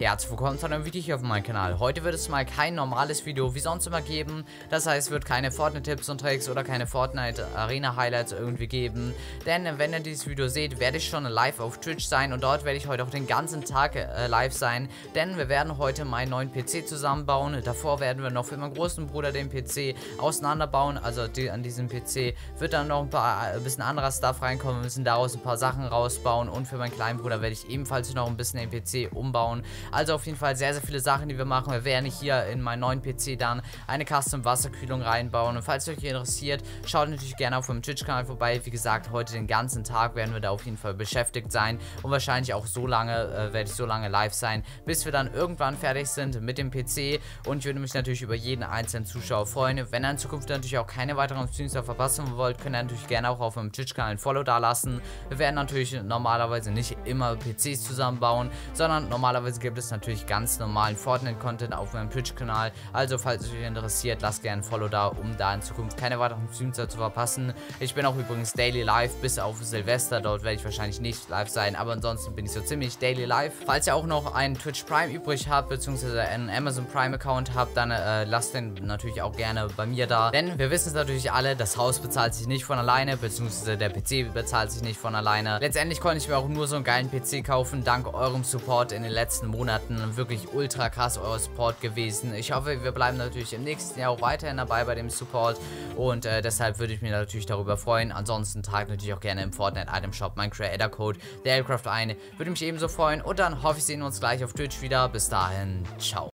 Herzlich willkommen zu einem Video hier auf meinem Kanal. Heute wird es mal kein normales Video wie sonst immer geben. Das heißt, es wird keine Fortnite-Tipps und Tricks oder keine Fortnite-Arena-Highlights irgendwie geben. Denn wenn ihr dieses Video seht, werde ich schon live auf Twitch sein und dort werde ich heute auch den ganzen Tag live sein. Denn wir werden heute meinen neuen PC zusammenbauen. Davor werden wir noch für meinen großen Bruder den PC auseinanderbauen. Also an diesem PC wird dann noch ein bisschen anderer Stuff reinkommen. Wir müssen daraus ein paar Sachen rausbauen. Und für meinen kleinen Bruder werde ich ebenfalls noch ein bisschen den PC umbauen. Also auf jeden Fall sehr, sehr viele Sachen, die wir machen. Wir werden hier in meinen neuen PC dann eine Custom Wasserkühlung reinbauen. Und falls euch interessiert, schaut natürlich gerne auf meinem Twitch-Kanal vorbei. Wie gesagt, heute den ganzen Tag werden wir da auf jeden Fall beschäftigt sein. Und wahrscheinlich auch so lange, werde ich so lange live sein, bis wir dann irgendwann fertig sind mit dem PC. Und ich würde mich natürlich über jeden einzelnen Zuschauer freuen. Wenn ihr in Zukunft natürlich auch keine weiteren Streams verpassen wollt, könnt ihr natürlich gerne auch auf meinem Twitch-Kanal ein Follow da lassen. Wir werden natürlich normalerweise nicht immer PCs zusammenbauen, sondern normalerweise gibt es natürlich ganz normalen Fortnite-Content auf meinem Twitch-Kanal. Also falls es euch interessiert, lasst gerne ein Follow da, um da in Zukunft keine weiteren Streams zu verpassen. Ich bin auch übrigens daily live bis auf Silvester. Dort werde ich wahrscheinlich nicht live sein, aber ansonsten bin ich so ziemlich daily live. Falls ihr auch noch einen Twitch Prime übrig habt, beziehungsweise einen Amazon Prime Account habt, dann lasst den natürlich auch gerne bei mir da. Denn wir wissen es natürlich alle, das Haus bezahlt sich nicht von alleine, beziehungsweise der PC bezahlt sich nicht von alleine. Letztendlich konnte ich mir auch nur so einen geilen PC kaufen, dank eurem Support in den letzten Monaten. Wirklich ultra krass euer Support gewesen. Ich hoffe, wir bleiben natürlich im nächsten Jahr auch weiterhin dabei bei dem Support und deshalb würde ich mich natürlich darüber freuen. Ansonsten tragt natürlich auch gerne im Fortnite Item Shop mein Creator Code der Aircraft ein. Würde mich ebenso freuen und dann hoffe ich, sehen wir uns gleich auf Twitch wieder. Bis dahin, ciao.